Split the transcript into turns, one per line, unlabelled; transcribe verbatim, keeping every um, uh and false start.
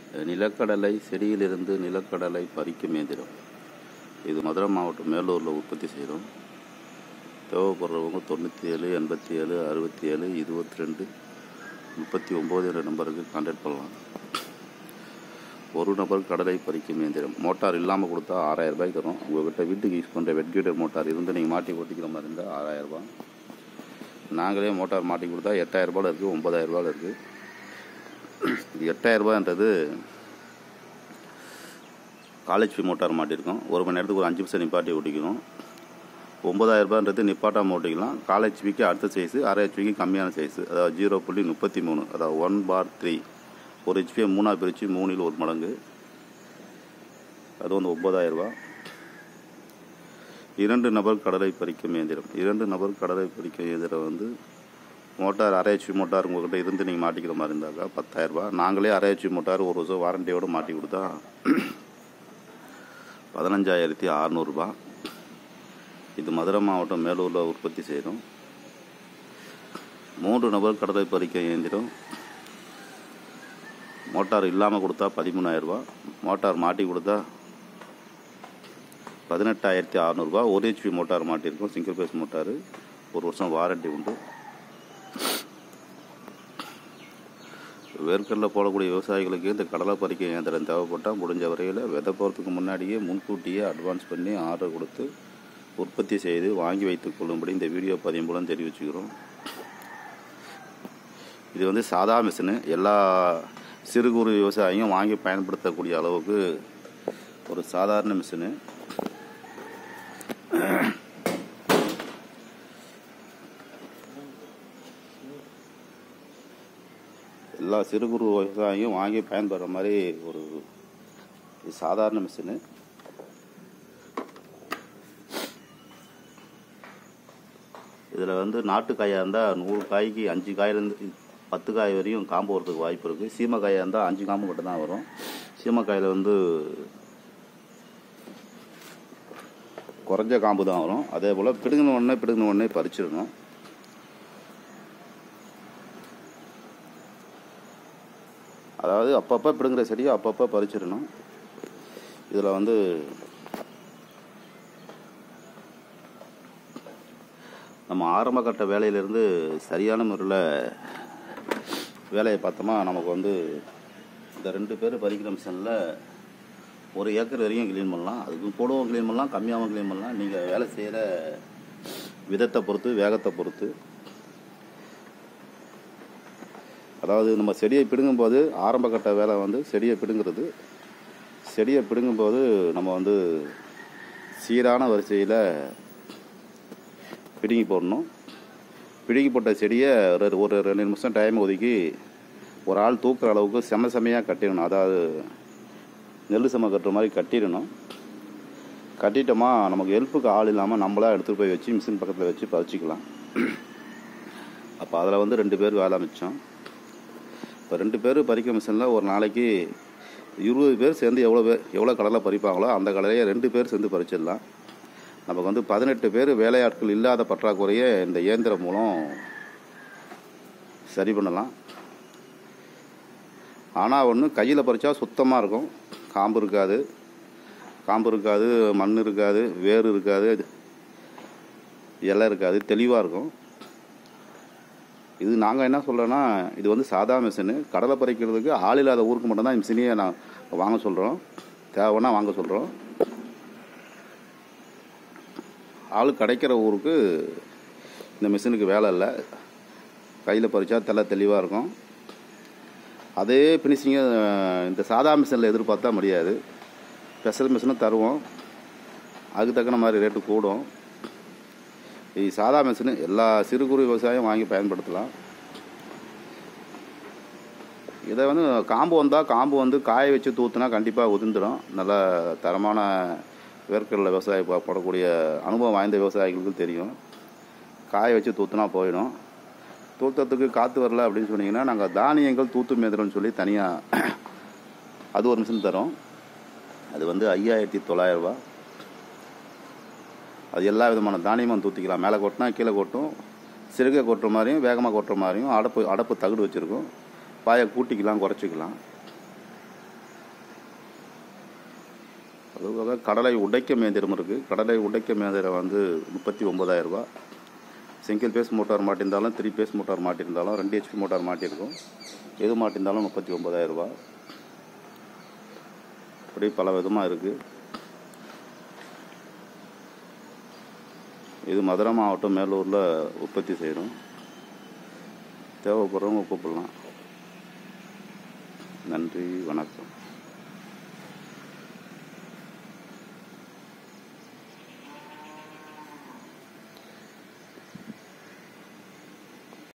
நிலக்கடலை செடியிலிருந்து நிலக்கடலை பறிக்கும் இயந்திரம். இது மதுரை மாவட்டம் மேலூரில் உற்பத்தி செய்கிறோம். தேவைப்படுறவங்க தொண்ணூற்றி ஏழு எண்பத்தி ஏழு அறுபத்தி ஏழு இருபத்தி ரெண்டு முப்பத்தி ஒம்பது என்ற நம்பருக்கு கான்டாக்ட் பண்ணலாம். ஒரு நபர் கடலை பறிக்கும் இயந்திரம். மோட்டார் இல்லாமல் கொடுத்தா ஆறாயிரம் ரூபாய்க்கு தரும். உங்கள்கிட்ட வீட்டுக்கு யூஸ் பண்ணுற வெட்கியூட்டர் மோட்டார் இருந்து நீங்கள் மாட்டி ஓட்டிக்கிற மாதிரி இருந்தால் ஆறாயிரம் ரூபாய். நாங்களே மோட்டார் மாட்டி கொடுத்தா எட்டாயிரம் ரூபாயில் இருக்குது, ஒம்பதாயிரம் ரூபாயில் இருக்குது. இது எட்டாயிரம் ரூபான்றது காலேஜ் ஃபீ மோட்டார் மாட்டியிருக்கோம். ஒரு மணி நேரத்துக்கு ஒரு அஞ்சு நிமிஷம் நிப்பாட்டி ஓட்டிக்கணும். ஒம்பதாயிரம் ரூபான்றது நிப்பாட்டாமல் ஓட்டிக்கலாம். காலேஜ் ஃபீக்கு அடுத்த சைஸு, அரை ஹெச்பிக்கு கம்மியான சைஸு, அதாவது ஜீரோ புள்ளி முப்பத்தி மூணு, அதாவது ஒன் பார் த்ரீ. ஒரு ஹெச்பியை மூணாக பிரித்து மூணில் ஒரு மடங்கு, அது வந்து ஒம்பதாயிரம் ரூபா. இரண்டு நபர் கடலை பறிக்கும் இயந்திரம். இரண்டு நபர் கடலை பறிக்கும் இயந்திரம் வந்து மோட்டார் அரை ஹெச்பி மோட்டார் உங்கள்கிட்ட இருந்து நீங்கள் மாட்டிக்கிற மாதிரி இருந்தாக்கா பத்தாயிரரூபா. நாங்களே அரை ஹெச்பி மோட்டார் ஒரு வருஷம் வாரண்டியோடு மாட்டி கொடுத்தா பதினஞ்சாயிரத்தி அறநூறுபா. இது மதுரை மாவட்டம் மேலூரில் உற்பத்தி செய்கிறோம். மூன்று நபர் கடலை பறிக்க இயந்திரம். மோட்டார் இல்லாமல் கொடுத்தா பதிமூணாயிரரூபா, மோட்டார் மாட்டி கொடுத்தா பதினெட்டாயிரத்தி அறநூறுபா. ஒரு ஹெச்பி மோட்டார் மாட்டியிருக்கோம், சிங்கிள் பேஸ் மோட்டார், ஒரு வருஷம் வாரண்டி உண்டு. வேர்க்கடலை போடக்கூடிய விவசாயிகளுக்கு இந்த கடலை பறிக்க இயந்திரம் தேவைப்பட்டால் முடிஞ்ச வரையில் விதை போகிறதுக்கு முன்னாடியே முன்கூட்டியே அட்வான்ஸ் பண்ணி ஆர்டர் கொடுத்து உற்பத்தி செய்து வாங்கி வைத்துக் கொள்ளும்படி இந்த வீடியோ பதிவு மூலம் தெரிவிச்சுக்கிறோம். இது வந்து சாதா மிஷினு. எல்லா சிறு குறு விவசாயியும் வாங்கி பயன்படுத்தக்கூடிய அளவுக்கு ஒரு சாதாரண மிஷினு. எல்லா சிறு குறு விவசாயியும் வாங்கி பயன்படுற மாதிரி ஒரு சாதாரண மிஷினு. இதில் வந்து நாட்டு காயாக இருந்தால் நூறு காய்க்கு அஞ்சு காயிலேருந்து பத்து காய் வரையும் காம்பு வரதுக்கு வாய்ப்பு இருக்குது. சீமக்காயாக இருந்தால் அஞ்சு காம்பு மட்டும் தான் வரும். சீமக்காயில் வந்து குறைஞ்ச காம்பு தான் வரும். அதே போல் பிடுங்கின உடனே பிடுங்கின உடனே பறிச்சிடணும். அதாவது அப்பப்போ பிடுங்குற செடியை அப்பப்போ பறிச்சிடணும். இதில் வந்து நம்ம ஆரம்ப கட்ட வேலையிலேருந்து சரியான முறையில் வேலையை பார்த்தோமா நமக்கு வந்து இந்த ரெண்டு பேர் பறிக்கிற மிஷனில் ஒரு ஏக்கர் வரையும் க்ளீன் பண்ணலாம். அதுக்கு கூடவும் க்ளீன் பண்ணலாம், கம்மியாகவும் க்ளீன் பண்ணலாம். நீங்கள் வேலை செய்கிற விதத்தை பொறுத்து, வேகத்தை பொறுத்து. அதாவது நம்ம செடியை பிடுங்கும்போது ஆரம்ப கட்ட வேலை வந்து செடியை பிடுங்கிறது. செடியை பிடுங்கும்போது நம்ம வந்து சீரான வரிசையில் பிடுங்கி போடணும். பிடுங்கி போட்ட செடியை ஒரு ரெண்டு நிமிஷம் டைம் ஒதுக்கி ஒரு ஆள் தூக்குற அளவுக்கு செம செமையாக கட்டிடணும். அதாவது நெல் செம கட்டுற மாதிரி கட்டிடணும். கட்டிட்டோமா நமக்கு ஹெல்ப்புக்கு ஆள் இல்லாமல் நம்மளாக எடுத்துகிட்டு போய் வச்சு மிஷின் பக்கத்தில் வச்சு பறிச்சிக்கலாம். அப்போ அதில் வந்து ரெண்டு பேர் வேலை மிச்சம். இப்போ ரெண்டு பேர் பறிக்க மிஷினில் ஒரு நாளைக்கு இருபது பேர் சேர்ந்து எவ்வளோ பேர் எவ்வளோ கடலை பறிப்பாங்களோ அந்த கடலையை ரெண்டு பேர் சேர்ந்து பறிச்சிடலாம். நமக்கு வந்து பதினெட்டு பேர் வேலையாட்கள் இல்லாத பற்றாக்குறையை இந்த இயந்திரம் மூலம் சரி பண்ணலாம். ஆனால் ஒன்று கையில் பறித்தா சுத்தமாக இருக்கும். காம்பு இருக்காது, காம்பு இருக்காது, மண் இருக்காது, வேர் இருக்காது, இலை இருக்காது, தெளிவாக இருக்கும். இது நாங்கள் என்ன சொல்கிறோன்னா, இது வந்து சாதா மிஷினு. கடலை பறிக்கிறதுக்கு ஆள் இல்லாத ஊருக்கு மட்டும்தான் இந்த மிஷினையே நான் வாங்க சொல்கிறோம். தேவைன்னா வாங்க சொல்கிறோம். ஆள் கிடைக்கிற ஊருக்கு இந்த மிஷினுக்கு வேலை இல்லை. கையில் பறித்தா தெல்ல தெளிவாக இருக்கும். அதே ஃபினிஷிங்கை இந்த சாதா மிஷினில் எதிர்பார்த்தா முடியாது. ஸ்பெஷல் மிஷினும் தருவோம், அதுக்கு தக்கன மாதிரி ரேட்டு கூடும். இது சாதா மிஷினு எல்லா சிறு குறு விவசாயம் வாங்கி பயன்படுத்தலாம். இதை வந்து காம்பு வந்தால் காம்பு வந்து காய வச்சு தூத்துனா கண்டிப்பாக உதிர்ந்துடும். நல்ல தரமான வேர்க்கடலை விவசாயம் போடக்கூடிய அனுபவம் வாய்ந்த விவசாயிகளுக்கு தெரியும். காய வச்சு தூத்துனா போயிடும். தூத்தத்துக்கு காற்று வரல அப்படின்னு சொன்னீங்கன்னா நாங்கள் தானியங்கள் தூத்து மேதிரம்னு சொல்லி தனியாக அது ஒரு மிஷின் தரோம். அது வந்து ஐயாயிரத்தி தொள்ளாயிரம் ரூபா. அது எல்லா விதமான தானியமும் தூத்திக்கலாம். மேலே கொட்டினா கீழே கொட்டும், சிறுகை கொட்டுற மாதிரியும் வேகமாக கொட்டுற மாதிரியும் அடப்பு அடப்பு தகுடு வச்சுருக்கோம். பாயை கூட்டிக்கலாம், குறைச்சிக்கலாம். அதுக்காக கடலை உடைக்க இயந்திரம் இருக்குது. கடலை உடைக்க இயந்திரம் வந்து முப்பத்தி ஒம்பதாயிரரூபா. சிங்கிள் பேஸ் மோட்டார் மாட்டியிருந்தாலும் த்ரீ பேஸ் மோட்டார் மாட்டியிருந்தாலும் ரெண்டு ஹெச்பி மோட்டார் மாட்டியிருக்கும். எது மாட்டியிருந்தாலும் முப்பத்தி ஒம்பதாயிரரூபா. இப்படி பல விதமாக இருக்குது. இது மதுரை மாவட்டம் மேலூரில் உற்பத்தி செய்கிறோம். தேவைப்படுறவங்க கூப்பிடலாம். நன்றி, வணக்கம்.